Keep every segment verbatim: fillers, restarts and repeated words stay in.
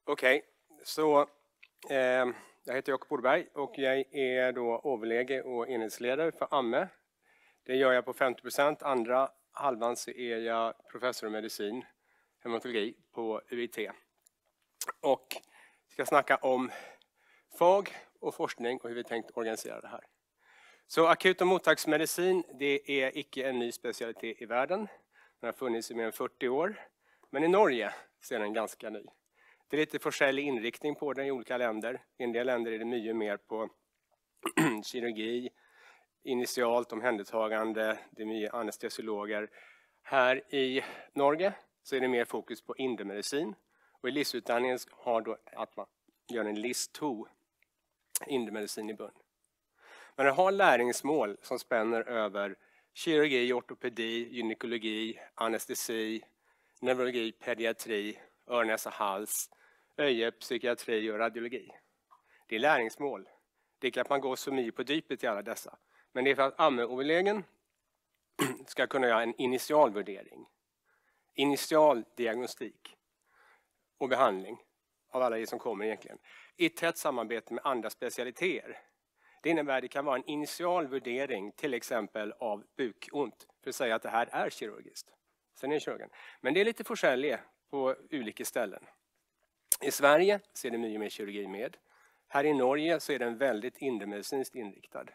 Okej, okay. så eh, jag heter Jakob Borberg och jag är då överläge och enhetsledare för A M E. Det gör jag på femtio procent. Andra halvan så är jag professor i medicin, hematologi på U I T. Och ska snacka om F A G och forskning och hur vi tänkt organisera det här. Så akut- och mottagsmedicin, det är icke en ny specialitet i världen. Den har funnits i mer än fyrtio år. Men i Norge så är den ganska ny. Det är lite forskjellig inriktning på den i olika länder. I en del länder är det mycket mer på kirurgi, initialt omhändertagande, det är mycket anestesiologer. Här i Norge så är det mer fokus på indemedicin. Och i livsutandningen har då att man gör en list två indemedicin i bund. Men det har läringsmål som spänner över kirurgi, ortopedi, gynekologi, anestesi, neurologi, pediatri, öron, näsa, hals, öje, psykiatri och radiologi. Det är läringsmål. Det är inte att man går så mycket på djupet i alla dessa. Men det är för att A M E-överlägen ska kunna göra en initialvärdering, initial diagnostik och behandling av alla de som kommer egentligen. I tätt samarbete med andra specialiteter. Det innebär att det kan vara en initial värdering till exempel av bukont för att säga att det här är kirurgiskt. Sen är det kirurgen. Men det är lite forskjelligt på olika ställen. I Sverige så är det mycket mer kirurgi med. Här i Norge så är den väldigt indemedicinskt inriktad.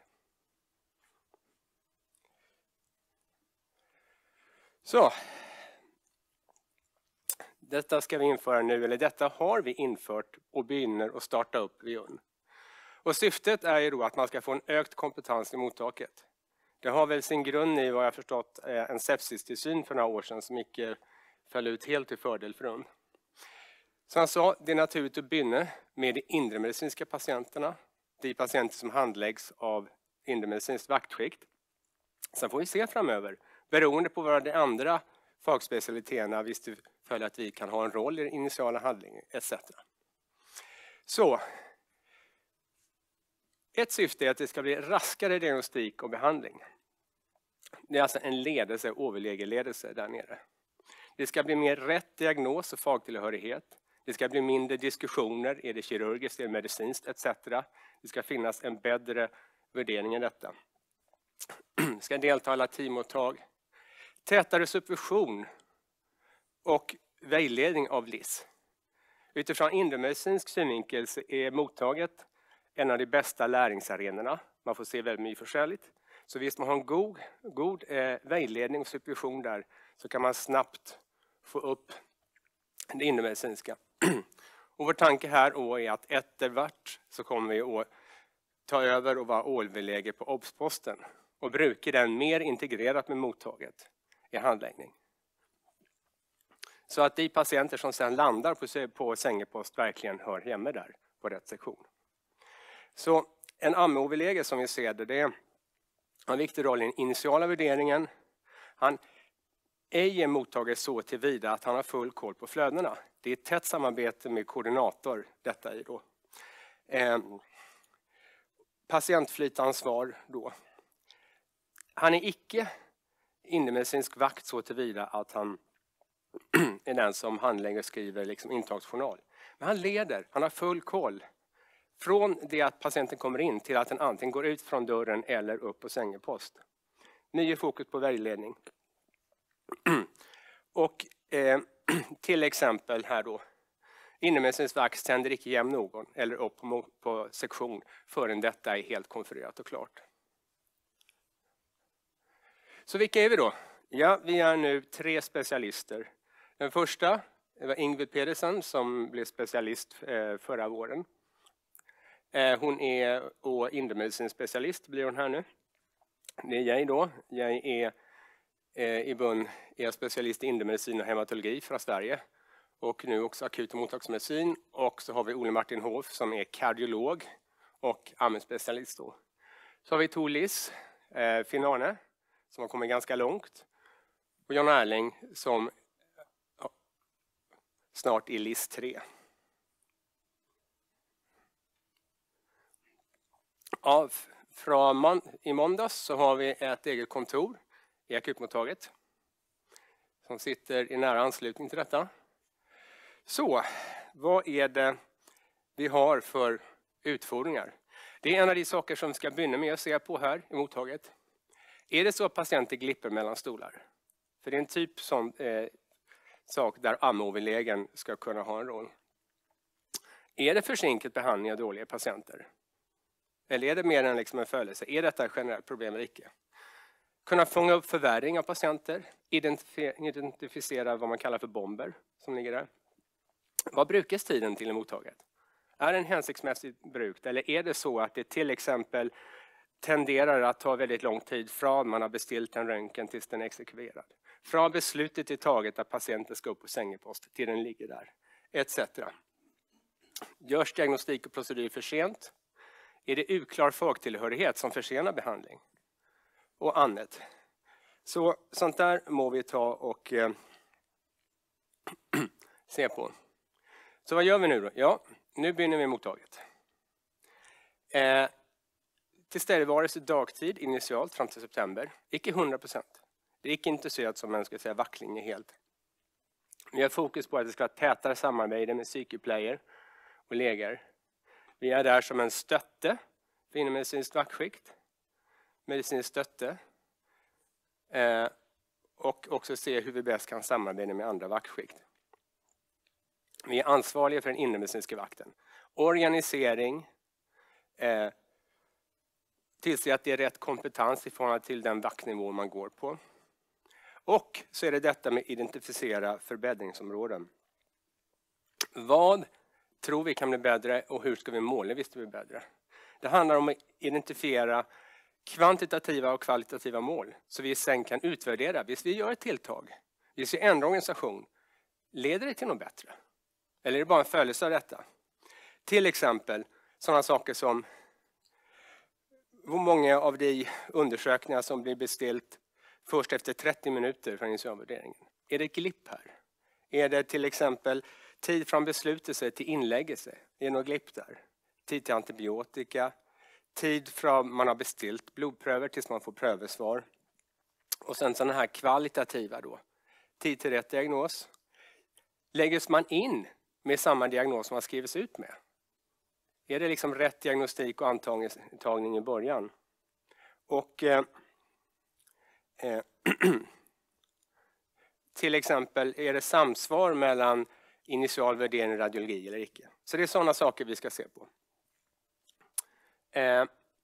Så. Detta ska vi införa nu, eller detta har vi infört och begynner att starta upp vid U N. Och syftet är ju då att man ska få en ökt kompetens i mottaget. Det har väl sin grund i vad jag förstått en sepsistillsyn för några år sedan som icke föll ut helt till fördel för U N. Som jag sa, det är naturligt att börja med de indremedicinska patienterna. De patienter som handläggs av indremedicinskt vaktskikt. Sen får vi se framöver, beroende på vad de andra fagspecialiteterna visst följer att vi kan ha en roll i den initiala handlingen et cetera. Så, ett syfte är att det ska bli raskare diagnostik och behandling. Det är alltså en ledelse, överlägeledelse där nere. Det ska bli mer rätt diagnos och fagtillhörighet. Det ska bli mindre diskussioner, är det kirurgiskt, är det medicinskt et cetera. Det ska finnas en bättre värdering i detta. Det ska delta alla teamottag. Tätare supervision och vägledning av L I S. Utifrån indremedicinsk synvinkel så är mottaget en av de bästa läringsarenorna. Man får se väldigt mycket forskjelligt. Så visst man har en god, god eh, vägledning och supervision där så kan man snabbt få upp det indremedicinska. Och vår tanke här är att eftervart så kommer vi att ta över och vara överläge på obs-posten och bruka den mer integrerat med mottaget i handläggning. Så att de patienter som sedan landar på, på sängepost verkligen hör hemma där på rätt sektion. Så en A M E-överläge som vi ser det, det har en viktig roll i den initiala värderingen. Han är mottagare så tillvida att han har full koll på flödena. Det är ett tätt samarbete med koordinator detta i då. Eh, patientflytansvar då. Han är icke indemedicinsk vakt så tillvida att han är den som handlägger och skriver liksom intagsjournal. Men han leder, han har full koll. Från det att patienten kommer in till att den antingen går ut från dörren eller upp på sängepost. Ny fokus på vägledning. Och eh, till exempel här då. Indemedicinsk vakt sänder icke hem någon eller upp på, på sektion förrän detta är helt konfererat och klart. Så vilka är vi då? Ja, vi är nu tre specialister. Den första var Ingrid Pedersen som blev specialist eh, förra våren. Eh, hon är och indemedicinsk specialist blir hon här nu. Det är jag då. Jag är eh, i bund är specialist i indemedicin och hematologi från Sverige. Och nu också akut- och mottagsmedicin. Och så har vi Ole Martin Hof som är kardiolog och A M E-specialist då. Så har vi Tor Liss, eh, Finn Arne, som har kommit ganska långt. Och John Erling som ja, snart är L I S tre. Ja, från man, i måndags så har vi ett eget kontor i akutmottaget. Som sitter i nära anslutning till detta. Så, vad är det vi har för utfordringar? Det är en av de saker som vi ska börja med att se på här i mottaget. Är det så att patienter glipper mellan stolar? För det är en typ som eh, sak där ammoverlägen ska kunna ha en roll. Är det försinkad behandling av dåliga patienter? Eller är det mer än liksom en följelse? Är detta ett generellt problem eller icke? Kunna fånga upp förvärring av patienter. Identifiera vad man kallar för bomber som ligger där. Vad brukas tiden till i mottaget? Är den hänsiktsmässigt brukt? Eller är det så att det till exempel tenderar att ta väldigt lång tid från man har beställt en röntgen tills den är exekverad? Från beslutet är taget att patienten ska upp på sängepost till den ligger där. Etc. Görs diagnostik och procedur för sent? Är det uklar folktillhörighet som försenar behandling? Och annat. Så sånt där må vi ta och eh, se på. Så vad gör vi nu då? Ja, nu börjar vi mottaget. Eh, tillstädevarelse dagtid initialt fram till september. Icke hundra procent. Det är icke intresserat som man ska säga vacklinge helt. Vi har fokus på att det ska vara tätare samarbete med psykoplayer och läger. Vi är där som en stötte för inom medicinskt vaktskikt. Medicinskt stötte. Eh, och också se hur vi bäst kan samarbeta med andra vaktskikt. Vi är ansvariga för den inremedicinska vakten. Organisering. Eh, tillse att det är rätt kompetens i förhållande till den vaktnivå man går på. Och så är det detta med identifiera förbättringsområden. Vad tror vi kan bli bättre och hur ska vi måla visst bli bättre? Det handlar om att identifiera kvantitativa och kvalitativa mål. Så vi sen kan utvärdera. Hvis vi gör ett tilltag, hvis vi ändrar organisation, leder det till något bättre? Eller är det bara en följelse av detta? Till exempel sådana saker som hur många av de undersökningar som blir beställt först efter trettio minuter från initialvärderingen. Är det ett glipp här? Är det till exempel tid från beslutelse till inläggelse? Är det något glipp där? Tid till antibiotika. Tid från man har beställt blodpröver tills man får prövesvar. Och sen sådana här kvalitativa då. Tid till rätt diagnos. Läggs man in med samma diagnos som man skrivs ut med? Är det liksom rätt diagnostik och antagning i början? Och eh, eh, till exempel är det samsvar mellan initial värdering och radiologi eller icke? Så det är sådana saker vi ska se på. Eh,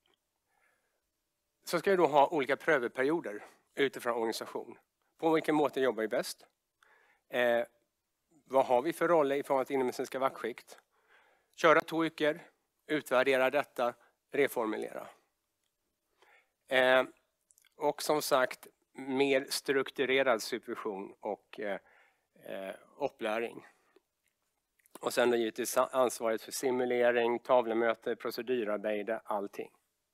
så ska vi då ha olika pröveperioder utifrån organisation. På vilken måte jobbar vi bäst? Eh, vad har vi för roller i förhållande till inomedicinska vaktskikt? Köra toiker, utvärdera detta, reformulera. Eh, och som sagt, mer strukturerad supervision och eh, eh, upplärning. Och sen då givetvis ansvaret för simulering, tavlemöte, procedurarbete, allting.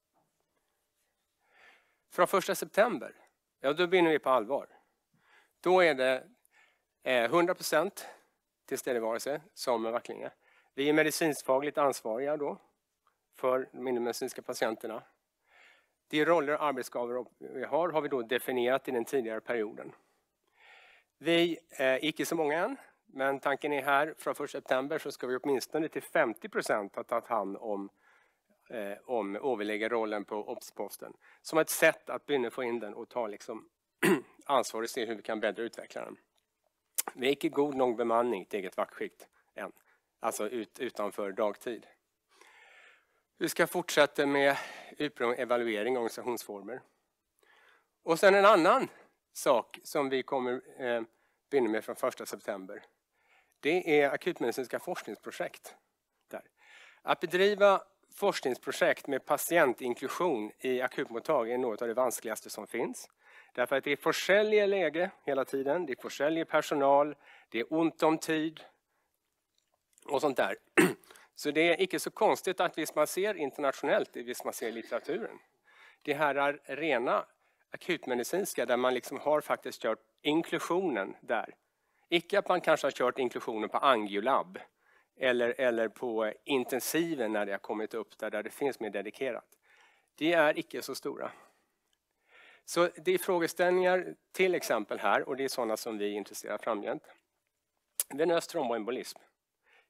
Från första september, ja då börjar vi på allvar. Då är det eh, hundra procent tillstädevarelse som vaktlinge. Vi är medicinskt ansvariga då för de medicinska patienterna. De roller och arbetsgivare vi har har vi då definierat i den tidigare perioden. Vi är icke så många än, men tanken är här från första september så ska vi åtminstone till femtio procent ha tagit hand om, eh, om överläggarrollen på obsposten. Som ett sätt att börja få in den och ta liksom ansvar och se hur vi kan bättre utveckla den. Vi är icke god nog bemanning till eget vaktskikt än. Alltså ut, utanför dagtid. Vi ska fortsätta med utbildning, evaluering och organisationsformer. Och sen en annan sak som vi kommer eh, börja med från första september. Det är akutmedicinska forskningsprojekt. Där. Att bedriva forskningsprojekt med patientinklusion i akutmottagning är något av det vanskligaste som finns. Därför att det är försäljning läge hela tiden. Det är försäljning personal. Det är ont om tid. Och sånt där. Så det är inte så konstigt att visst man ser internationellt, visst man ser i litteraturen. Det här är rena akutmedicinska där man liksom har faktiskt kört inklusionen där. Icke att man kanske har kört inklusionen på angiolab eller, eller på intensiven när det har kommit upp där, där det finns mer dedikerat. Det är icke så stora. Så det är frågeställningar till exempel här och det är sådana som vi är intresserade framgent. Venös tromboembolism.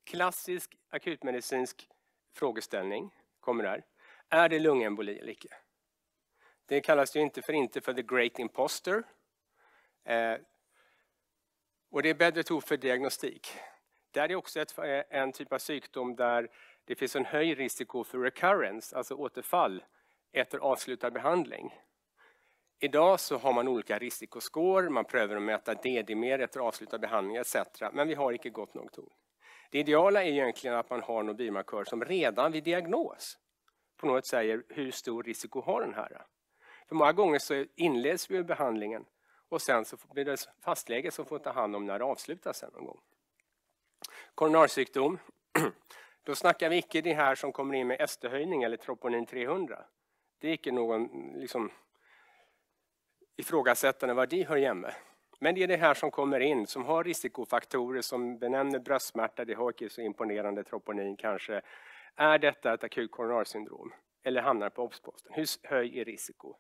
Klassisk akutmedicinsk frågeställning kommer där. Är det lungemboli eller icke? Det kallas ju inte för inte för the great imposter. Eh, och det är bättre tool för diagnostik. Det är också ett, en typ av sjukdom där det finns en hög risiko för recurrence, alltså återfall efter avslutad behandling. Idag så har man olika risikoskår, man prövar att mäta D D-mer efter avslutad behandling et cetera. Men vi har inte gått något tool. Det ideala är egentligen att man har någon biomarkör som redan vid diagnos på något säger hur stor risiko har den här. För många gånger så inleds vi behandlingen och sen så blir det fastläge som får ta hand om när det avslutas sen någon gång. Koronarsjukdom, då snackar vi icke det här som kommer in med S T-höjning eller troponin trehundra. Det är icke någon liksom ifrågasättande vad de hör hemma. Men det är det här som kommer in som har risikofaktorer som benämner bröstsmärta, det har inte så imponerande troponin kanske. Är detta ett akut koronarsyndrom? Eller hamnar på obsposten? Hur hög är risiko?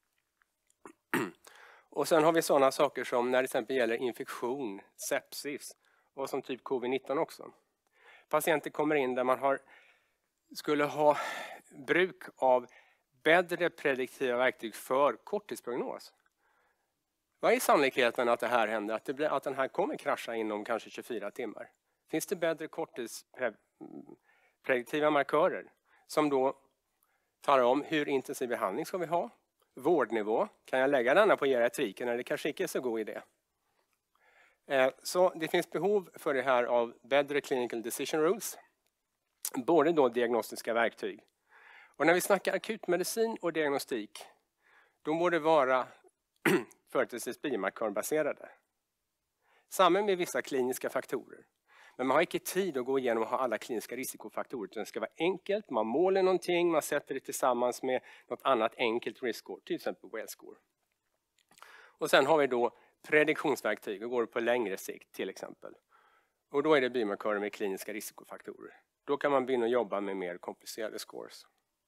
Och sen har vi sådana saker som när det till exempel gäller infektion, sepsis och som typ covid nitton också. Patienter kommer in där man har, skulle ha bruk av bättre prediktiva verktyg för korttidsprognos. Vad är sannolikheten att det här händer? Att, det blir, att den här kommer krascha inom kanske tjugofyra timmar? Finns det bättre korttidsprediktiva markörer som då talar om hur intensiv behandling ska vi ha? Vårdnivå, kan jag lägga denna på geriatriken eller det kanske inte är så god idé? Så det finns behov för det här av bättre clinical decision rules. Både då diagnostiska verktyg. Och när vi snackar akutmedicin och diagnostik, då må det vara företrädesvis biomarkörbaserade. Samma med vissa kliniska faktorer. Men man har inte tid att gå igenom och ha alla kliniska risikofaktorer. Det ska vara enkelt, man målar någonting, man sätter det tillsammans med något annat enkelt riskscore, till exempel Wellscore. Och sen har vi då prediktionsverktyg och går på längre sikt till exempel. Och då är det biomarkörer med kliniska risikofaktorer. Då kan man börja jobba med mer komplicerade scores.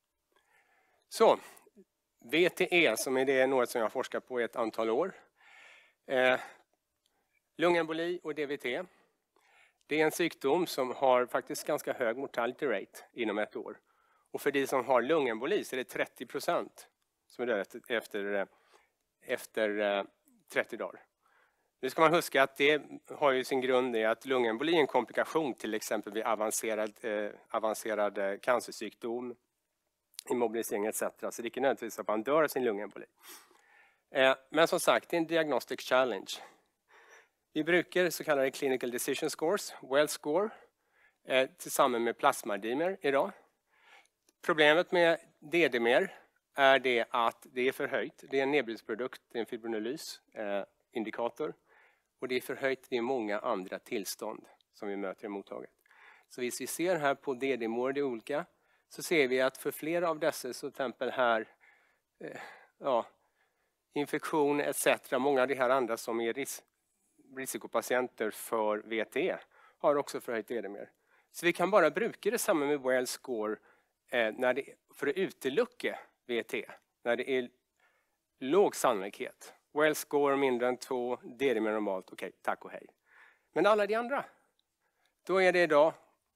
Så, V T E som är det något som jag har forskat på i ett antal år. Eh, lungemboli och D V T. Det är en sjukdom som har faktiskt ganska hög mortality rate inom ett år. Och för de som har lungemboli så är det trettio procent som är döda efter, efter, efter trettio dagar. Nu ska man huska att det har ju sin grund i att lungemboli är en komplikation till exempel vid avancerad, eh, avancerad cancersjukdom, immobilisering et cetera. Så det är inte nödvändigtvis att man dör av sin lungemboli. Eh, men som sagt, det är en diagnostic challenge. Vi brukar så kallade clinical decision scores, Wellscore, eh, tillsammans med plasmadimer idag. Problemet med D D-mer är det att det är förhöjt. Det är en nedbrytningsprodukt, det är en fibrinolys eh, indikator. Och det är förhöjt vid många andra tillstånd som vi möter i mottaget. Så hvis vi ser här på D D-mål, det är olika, så ser vi att för flera av dessa, så till exempel här, eh, ja, infektion et cetera, många av de här andra som är ris risikopatienter för V T E har också förhöjt D D-mer. Så vi kan bara bruka det samma med Wellscore eh, när det, för att utelucka V T, när det är låg sannolikhet. Wellscore mindre än två, D D-mer normalt, okej, okay, tack och hej. Men alla de andra, då är det idag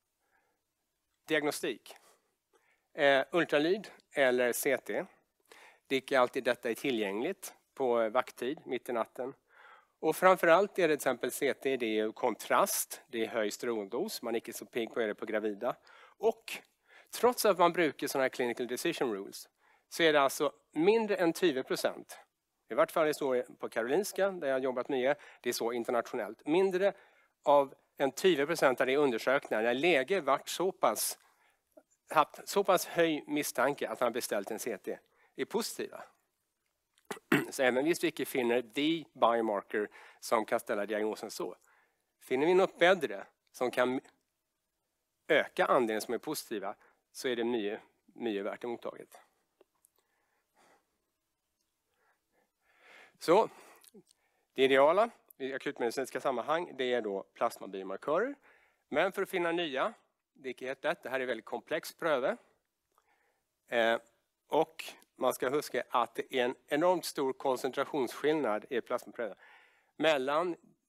diagnostik. Eh, ultralyd eller C T. Det är inte alltid detta är tillgängligt på vakttid, mitt i natten. Och framförallt är det till exempel C T, det är kontrast, det är hög stråldos, man är inte så pigg på det på gravida. Och trots att man brukar sådana här clinical decision rules så är det alltså mindre än tjugo procent. I vart fall är det så på Karolinska, där jag har jobbat mycket, det är så internationellt. Mindre av än tjugo procent av de undersökningar när läge varit så pass, haft så pass hög misstanke att man beställt en C T är positiva. Så även hvis vi inte finner the biomarker som kan ställa diagnosen så, finner vi något bättre som kan öka andelen som är positiva, så är det mycket, mycket värt emottaget. Så det ideala i akutmedicinska sammanhang, det är då plasmabiomarkörer. Men för att finna nya, det är inte helt lätt, det här är väldigt komplex pröve. Eh, och man ska huska att det är en enormt stor koncentrationsskillnad i plasmapröven mellan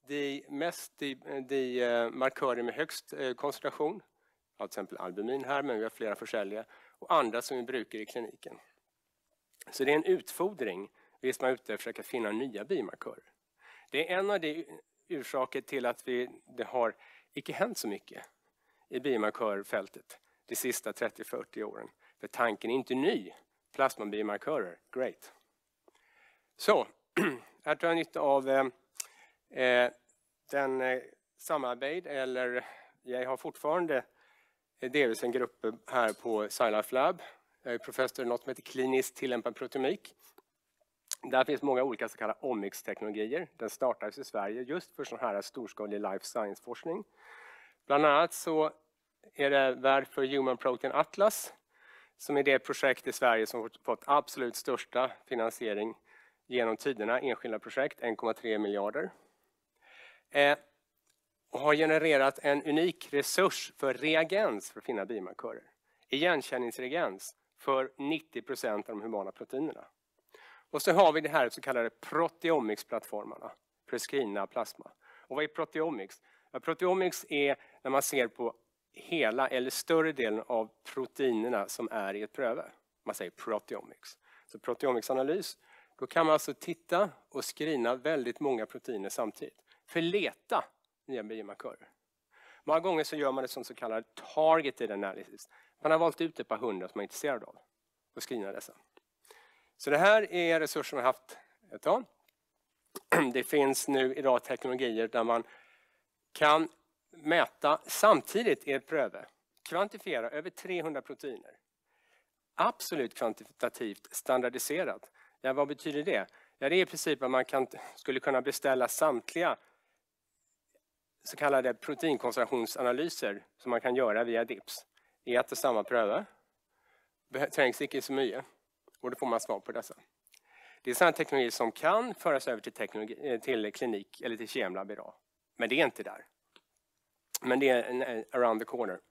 de, mest de, de uh, markörer med högst uh, koncentration, till exempel albumin här, men vi har flera försäljare, och andra som vi brukar i kliniken. Så det är en utfodring, vi som är ute och försöka finna nya biomarkörer. Det är en av de orsaker till att vi, det har inte hänt så mycket i biomarkörfältet de sista trettio till fyrtio åren. För tanken är inte ny. Plasmabiomarkörer, great. Så, här tar jag nytta av eh, den eh, samarbete, eller jag har fortfarande delvis en grupp här på SciLife Lab. Jag är professor i något som heter kliniskt tillämpad proteomik. Där finns många olika så kallade omics-teknologier. Den startades i Sverige just för sån här storskalig life science-forskning. Bland annat så är det värd för Human Protein Atlas, som är det projekt i Sverige som har fått absolut största finansiering genom tiderna, enskilda projekt, en komma tre miljarder. Eh, och har genererat en unik resurs för reagens för att finna biomarkörer. Igenkänningsreagens för nittio procent av de humana proteinerna. Och så har vi det här så kallade proteomics-plattformarna för att screena plasma. Och vad är proteomics? Ja, proteomics är när man ser på hela eller större delen av proteinerna som är i ett pröve. Man säger proteomics. Så proteomics-analys, då kan man alltså titta och screena väldigt många proteiner samtidigt. För leta nya biomarkörer. Många gånger så gör man det som så kallad targeted analysis. Man har valt ut ett par hundra som man är intresserad av och screena dessa. Så det här är resurser man har haft ett tag. Det finns nu idag teknologier där man kan mäta samtidigt i ett pröve, kvantifiera över trehundra proteiner. Absolut kvantitativt standardiserat. Ja, vad betyder det? Ja, det är i princip att man kan, skulle kunna beställa samtliga så kallade proteinkoncentrationsanalyser som man kan göra via D I P S i ett och samma pröve. Det trängs inte så mycket och då får man svar på dessa. Det är sådana teknologier som kan föras över till, teknologi, till klinik eller till kemlab idag. Men det är inte där. Men det är en, around the corner.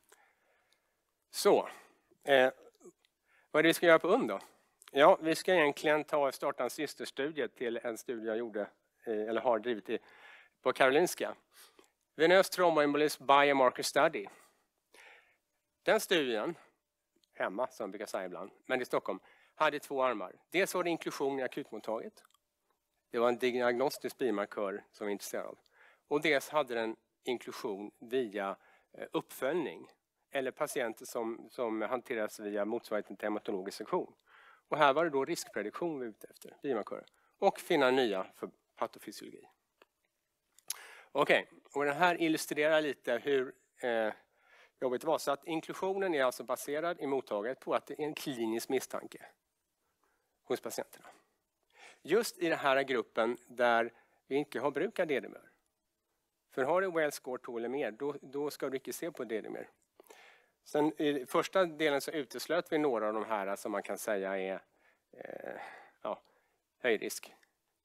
Så, eh, vad är det vi ska göra på U N då? Ja, vi ska egentligen ta och starta en systerstudie till en studie jag gjorde, eh, eller har drivit i, på Karolinska. Venös thromboembolism biomarker study. Den studien, hemma som jag brukar säga ibland, men i Stockholm, hade två armar. Dels var det inklusion i akutmottaget. Det var en diagnostisk biomarkör som vi är intresserade av. Och dels hade den inklusion via uppföljning eller patienter som, som hanteras via motsvarigheten till hematologisk sektion. Och här var det då riskprediktion vi var ute efter, biomarkörer. Och finna nya för patofysiologi. Okej, okay. Och den här illustrerar lite hur eh, jobbigt var. Så att inklusionen är alltså baserad i mottaget på att det är en klinisk misstanke hos patienterna. Just i den här gruppen där vi inte har brukat D D M E R. För har du well score två eller mer, då, då ska du inte se på D D M E R. Sen i första delen så uteslöt vi några av de här som man kan säga är eh, ja, högrisk.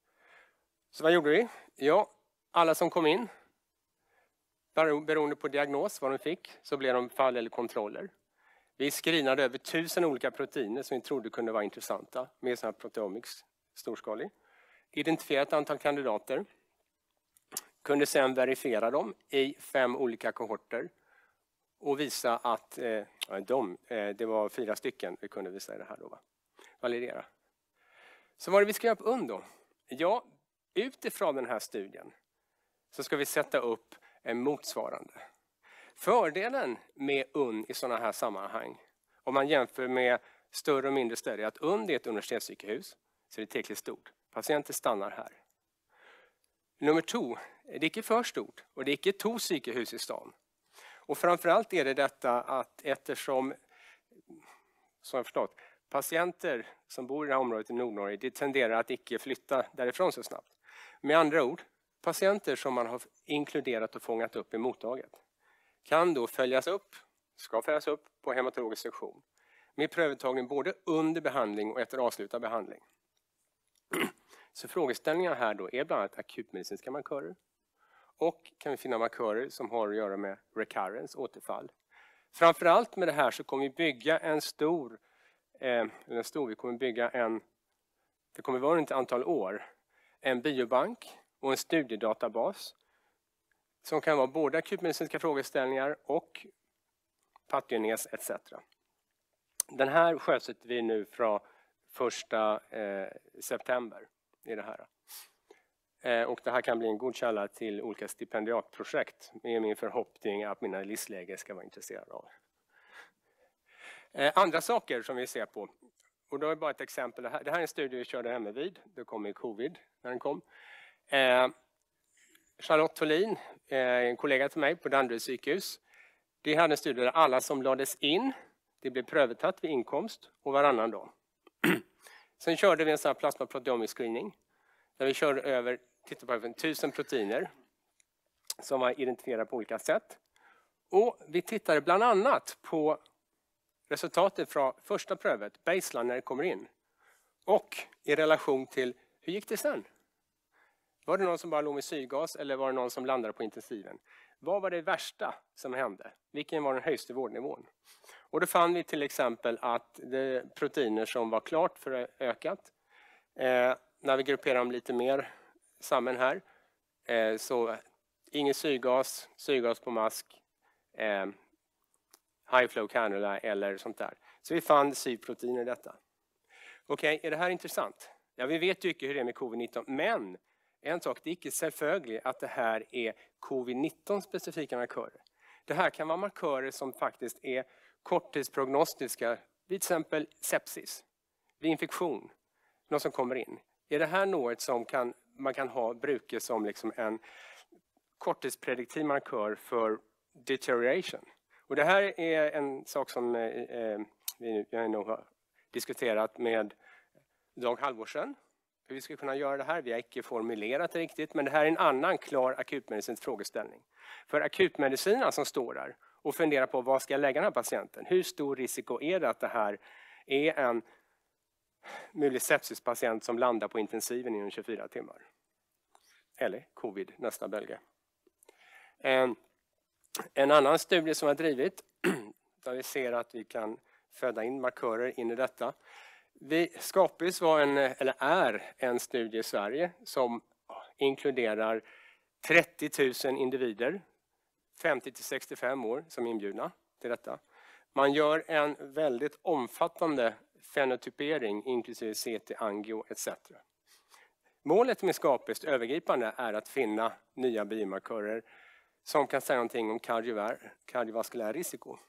Så vad gjorde vi? Ja, alla som kom in, beroende på diagnos, vad de fick, så blev de fall eller kontroller. Vi screenade över tusen olika proteiner som vi trodde kunde vara intressanta med sån här proteomics, storskalig. Identifierat ett antal kandidater. Kunde sedan verifiera dem i fem olika kohorter och visa att eh, de, eh, det var fyra stycken vi kunde visa i det här då, va? Validera. Så vad är det vi ska göra på U N då? Ja, utifrån den här studien så ska vi sätta upp en motsvarande. Fördelen med U N i sådana här sammanhang, om man jämför med större och mindre städer, är att U N är ett universitetssjukhus, så det är tillräckligt stort. Patienter stannar här. Nummer två, det är inte för stort och det är inte två psykhus i stan. Och framförallt är det detta att eftersom, som jag förstått, patienter som bor i det här området i Nordnorge, det tenderar att icke flytta därifrån så snabbt. Med andra ord, patienter som man har inkluderat och fångat upp i mottaget kan då följas upp, ska följas upp på hematologisk sektion med prövuttagning både under behandling och efter avslutad behandling. Så frågeställningarna här då är bland annat akutmedicinska markörer. Och kan vi finna markörer som har att göra med recurrence, återfall. Framförallt med det här så kommer vi bygga en stor, eh, en stor vi kommer bygga en, det kommer vara ett antal år, en biobank och en studiedatabas som kan vara både akutmedicinska frågeställningar och pathogenes et cetera. Den här sjösätter vi nu från första eh, september i det här. Eh, och det här kan bli en god källa till olika stipendiatprojekt med min förhoppning att mina livsläge ska vara intresserade av. Eh, andra saker som vi ser på, och då är bara ett exempel. Det här, det här är en studie vi körde hemma vid. Det kom i covid när den kom. Eh, Charlotte Tholin, eh, en kollega till mig på Danderyds sjukhus. Det hade en studie där alla som lades in, det blev prövetatt vid inkomst och varannan dag. Sen körde vi en sån här plasmaproteomisk screening. Där vi körde över, tittade på över tusen proteiner som var identifierade på olika sätt. Och vi tittade bland annat på resultatet från första prövet, baseline när det kommer in. Och i relation till, hur gick det sen? Var det någon som bara låg med syrgas eller var det någon som landade på intensiven? Vad var det värsta som hände? Vilken var den högsta vårdnivån? Och då fann vi till exempel att det proteiner som var klart för ökat. Eh, när vi grupperar dem lite mer samman här. Eh, så ingen syrgas, syrgas på mask, eh, high flow cannula eller sånt där. Så vi fann syrproteiner i detta. Okej, okay, är det här intressant? Ja, vi vet ju inte hur det är med covid nitton, men en sak, det är inte självfögligt att det här är covid nitton specifika markörer. Det här kan vara markörer som faktiskt är korttidsprognostiska, vid till exempel sepsis, vid infektion, något som kommer in. Är det här något som kan, man kan ha bruket som liksom en korttidsprediktiv markör för deterioration? Och det här är en sak som eh, vi jag nog har diskuterat med Dag Halvorsen. Hur vi ska kunna göra det här. Vi har inte formulerat det riktigt, men det här är en annan klar akutmedicinsk frågeställning. För akutmedicinerna som står där och funderar på vad ska jag lägga den här patienten? Hur stor risiko är det att det här är en möjlig sepsispatient som landar på intensiven inom tjugofyra timmar? Eller covid, nästa belge. En, en annan studie som har drivit, där vi ser att vi kan föda in markörer in i detta. Vi, Skapis var en, eller är en studie i Sverige som inkluderar trettio tusen individer, femtio till sextiofem år, som är inbjudna till detta. Man gör en väldigt omfattande fenotypering, inklusive C T, angio et cetera. Målet med Skapis övergripande är att finna nya biomarkörer som kan säga någonting om kardiovaskulär risiko.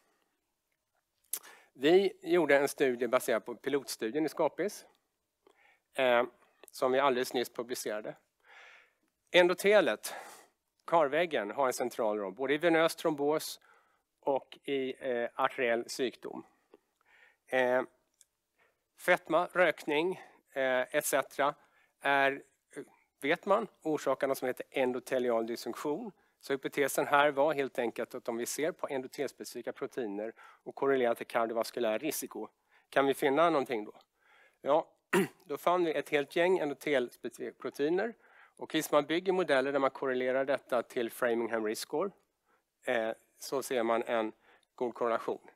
Vi gjorde en studie baserad på pilotstudien i Skapis eh, som vi alldeles nyss publicerade. Endotelet, karväggen, har en central roll både i venös trombos och i eh, arteriell sjukdom. Eh, fetma, rökning eh, et cetera är, vet man, orsakerna som heter endotelial dysfunktion. Så hypotesen här var helt enkelt att om vi ser på endotelspecifika proteiner och korrelerar till kardiovaskulär risiko, kan vi finna någonting då? Ja, då fann vi ett helt gäng endotelspecifika proteiner. Och hvis man bygger modeller där man korrelerar detta till Framingham Risk Score, eh, så ser man en god korrelation.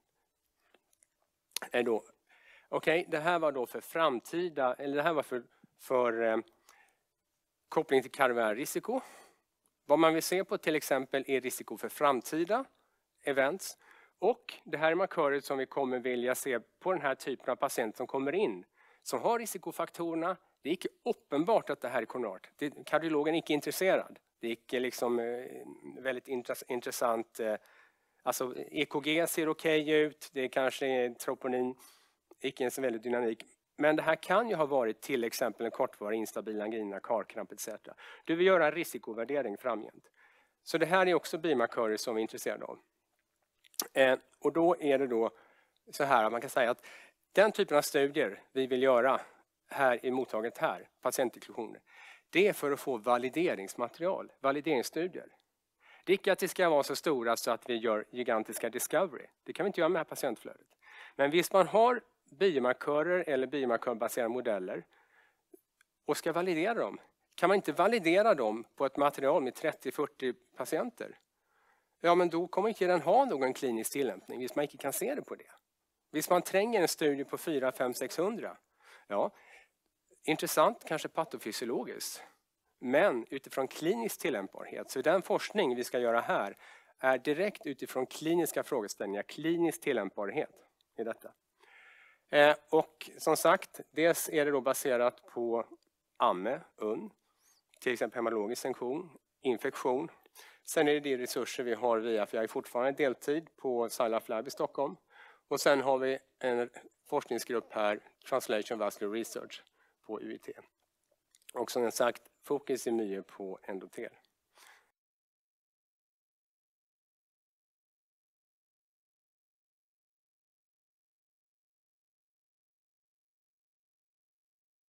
Eh, Okej, okay, det här var då för framtida, eller det här var för, för eh, koppling till kardiovaskulär risiko. Vad man vill se på till exempel är risiko för framtida events. Och det här är markörer som vi kommer vilja se på den här typen av patienter som kommer in. Som har risikofaktorerna. Det är inte uppenbart att det här är koronart. Kardiologen är inte intresserad. Det är inte liksom eh, väldigt intressant. Eh, alltså E K G ser okej okay ut. Det är kanske troponin. Inte ens väldigt dynamik. Men det här kan ju ha varit till exempel en kortvarig instabil angina, karkramp et cetera. Du vill göra en risikovärdering framgent. Så det här är också biomarkörer som vi är intresserade av. Eh, och då är det då så här att man kan säga att den typen av studier vi vill göra här i mottaget här, patientinklusioner, det är för att få valideringsmaterial, valideringsstudier. Det är inte att det ska vara så stora så att vi gör gigantiska discovery. Det kan vi inte göra med här patientflödet. Men visst man har biomarkörer eller biomarkörbaserade modeller och ska validera dem. Kan man inte validera dem på ett material med trettio till fyrtio patienter? Ja, men då kommer inte den ha någon klinisk tillämpning, hvis man inte kan se det på det. Hvis man tränger en studie på fyra, fem, sexhundra. Ja, intressant, kanske patofysiologiskt. Men utifrån klinisk tillämpbarhet, så den forskning vi ska göra här är direkt utifrån kliniska frågeställningar, klinisk tillämpbarhet i detta. Eh, och som sagt, dels är det då baserat på A M E, U N, till exempel hematologisk funktion, infektion. Sen är det de resurser vi har via, för jag är fortfarande deltid på SciLife Lab i Stockholm. Och sen har vi en forskningsgrupp här, Translation Vascular Research på U I T. Och som jag sagt, fokus är mycket på endotel.